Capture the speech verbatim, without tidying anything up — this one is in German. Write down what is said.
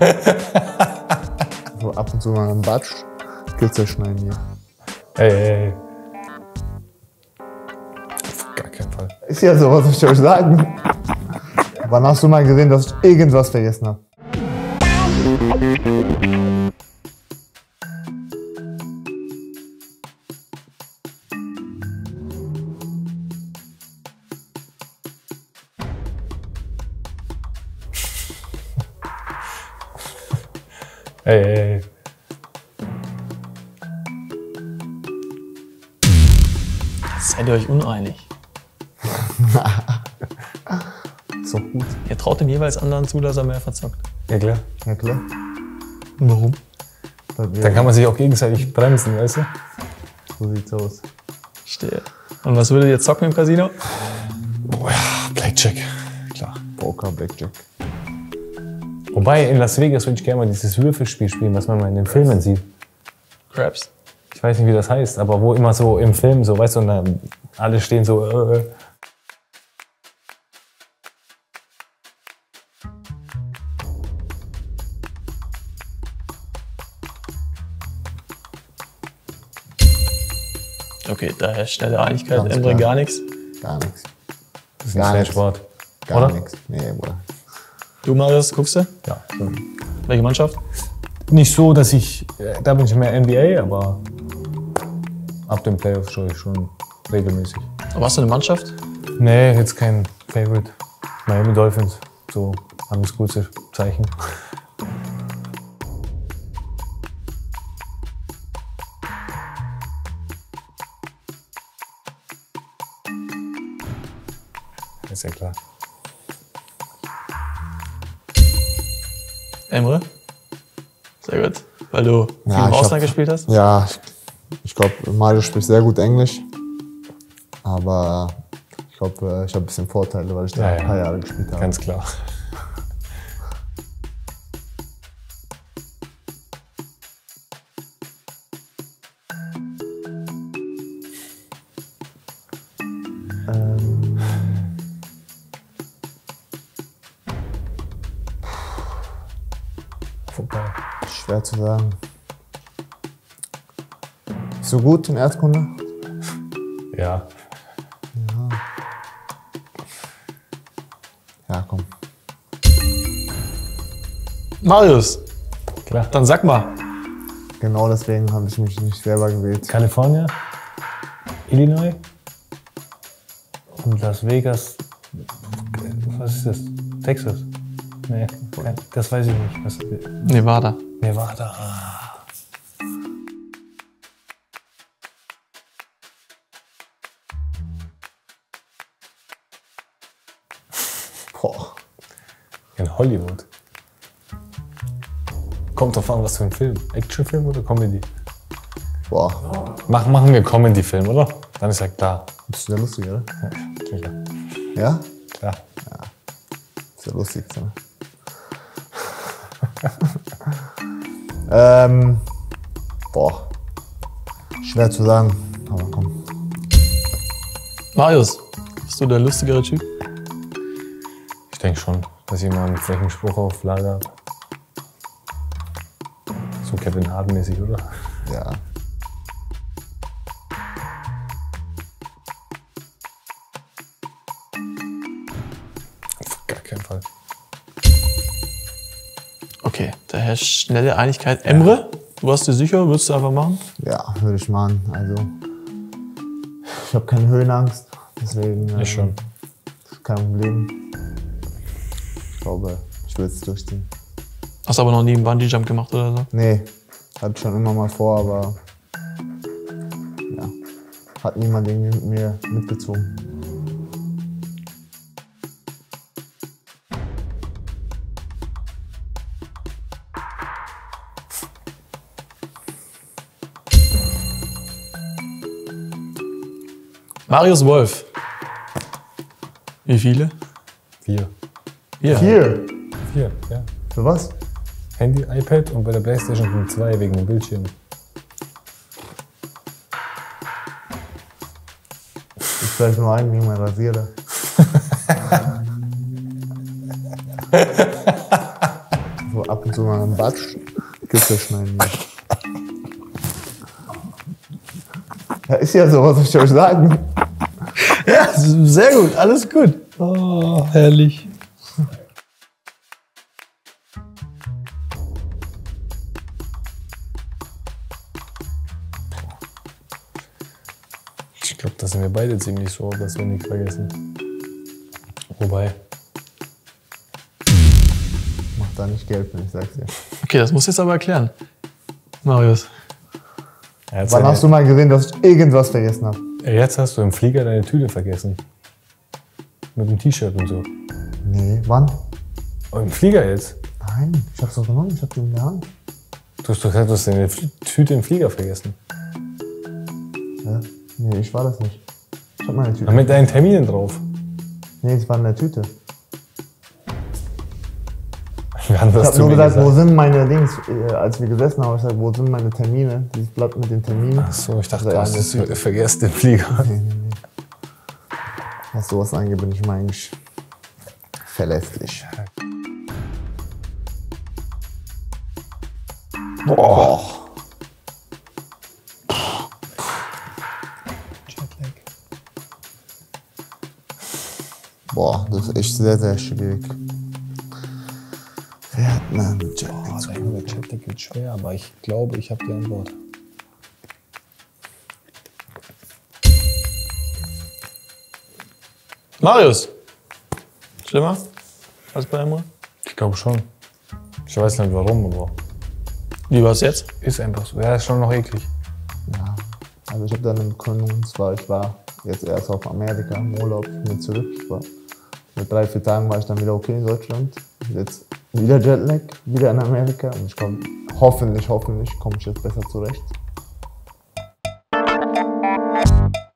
So ab und zu mal einen Batsch. Gibt's ja schneiden hier. Ey, ey, ey. Auf gar keinen Fall. Ist ja so, was soll ich euch sagen? Wann hast du mal gesehen, dass ich irgendwas vergessen habe? Ey, ey, ey. Seid ihr euch uneinig? Ist doch gut. Ihr traut dem jeweils anderen zu, dass er mehr verzockt. Ja klar. Ja klar. Warum? Dann kann man sich auch gegenseitig bremsen, weißt du? So sieht's aus. Stehe. Und was würdet ihr zocken im Casino? Oh ja, Blackjack. Klar. Poker, Blackjack. Wobei, in Las Vegas würde ich gerne mal dieses Würfelspiel spielen, was man mal in den Filmen sieht. Craps. Ich weiß nicht, wie das heißt, aber wo immer so im Film so, weißt du, und dann alle stehen so. Äh, Okay, daher schnelle Einigkeit, Ganz Emre klar. gar nichts. Gar nichts. das ist ein Gar nichts. Sport. Gar Oder? nichts. Nee, Bruder. Du, Marius, guckst du? Ja. Welche Mannschaft? Nicht so, dass ich, äh, da bin ich mehr N B A, aber ab den Playoffs schaue ich schon regelmäßig. Aber hast du eine Mannschaft? Nee, jetzt kein Favorite. Miami Dolphins, so haben das gute Zeichen. Ist ja klar. Emre? Sehr gut. Weil du viel Ja, im ich Ausland hab- gespielt hast? Ja, ich, ich glaube, Mario spricht sehr gut Englisch. Aber ich glaube, ich habe ein bisschen Vorteile, weil ich da Ja, ja. ein paar Jahre gespielt habe. Ganz klar. Ähm, Vorbei. schwer zu sagen. So gut in Erdkunde? Ja. Ja, komm. Marius, Klar. dann sag mal. Genau deswegen habe ich mich nicht selber gewählt. Kalifornien, Illinois und Las Vegas. Was ist das? Texas? Nee, kein- das weiß ich nicht. Was, Nevada. Nevada. Boah. In Hollywood. Kommt drauf an, was für ein Film. Actionfilm oder Comedy? Boah. Mach, machen wir Comedy-Film, oder? Dann ist ja klar. Bist du ja lustig, oder? Ja, klar. Ja? klar. Ist ja lustig. So. ähm. Boah. Schwer zu sagen. Aber komm. Marius, bist du der lustigere Typ? Ich denke schon, dass jemand einen frechen Spruch auf Lager hat. So Kevin Hart-mäßig, oder? Ja. Auf gar keinen Fall. Okay, daher schnelle Einigkeit. Emre, du warst dir sicher? Würdest du einfach machen? Ja, würde ich machen. Also. Ich habe keine Höhenangst. Deswegen. ähm, Ich schon. Ist kein Problem. Ich glaube, ich würde es durchziehen. Hast aber noch nie einen Bungee-Jump gemacht oder so? Nee, hatte ich schon immer mal vor, aber. Ja. Hat niemand irgendwie mit mir mitgezogen. Marius Wolf. Wie viele? Vier. Ja. Vier? Vier, ja. Für was? Handy, iPad und bei der Playstation kommt zwei wegen dem Bildschirm. Ich vielleicht nur einen wegen meinem Rasierer. so ab und Und so mal einen Batsch. Gipfel schneiden. Ja, ist ja so, was soll ich euch sagen? Ja, sehr gut, alles gut. Oh, herrlich. Ich glaube, da sind wir beide ziemlich so, dass wir nichts vergessen. Wobei. Macht da nicht Geld, wenn ich sag's dir. Okay, das musst du jetzt aber erklären. Marius. Wann hast du mal gesehen, dass ich irgendwas vergessen habe? Jetzt hast du im Flieger deine Tüte vergessen. Mit dem T-Shirt und so. Nee, wann? Oh, im Flieger jetzt? Nein, ich hab's doch genommen, ich hab die in der Hand. Du hast doch gesagt, du hast deine Tüte im Flieger vergessen. Ja? Nee, ich war das nicht. Ich hab meine Tüte. Aber mit deinen Terminen drauf. Nee, es war in der Tüte. Wir haben das Ich hab zu nur mir gesagt, wo sind meine Dings, äh, als wir gesessen haben, ich gesagt, wo sind meine Termine? Dieses Blatt mit den Terminen. Ach so, ich dachte, Also, du ja, hast in der es Tüte. vergessen, den Flieger. Nee, nee, nee. Was sowas angeht, bin ich mal eigentlich verlässlich. Boah. Jetlag. Boah, das ist echt sehr, sehr schwierig. Vietnam, Jetlag. Oh, der Jetlag wird schwer, aber ich glaube, ich habe die Antwort. Marius. Schlimmer als bei Emre? Ich glaube schon. Ich weiß nicht warum, aber Wie war es jetzt? ist einfach so. Ja, ist schon noch eklig. Ja, also ich habe dann einen Grund, und zwar ich war jetzt erst auf Amerika im Urlaub, ich bin zurück. Ich war, mit drei, vier Tagen war ich dann wieder okay in Deutschland. Jetzt wieder Jetlag, wieder in Amerika und ich komme, hoffentlich, hoffentlich komme ich jetzt besser zurecht.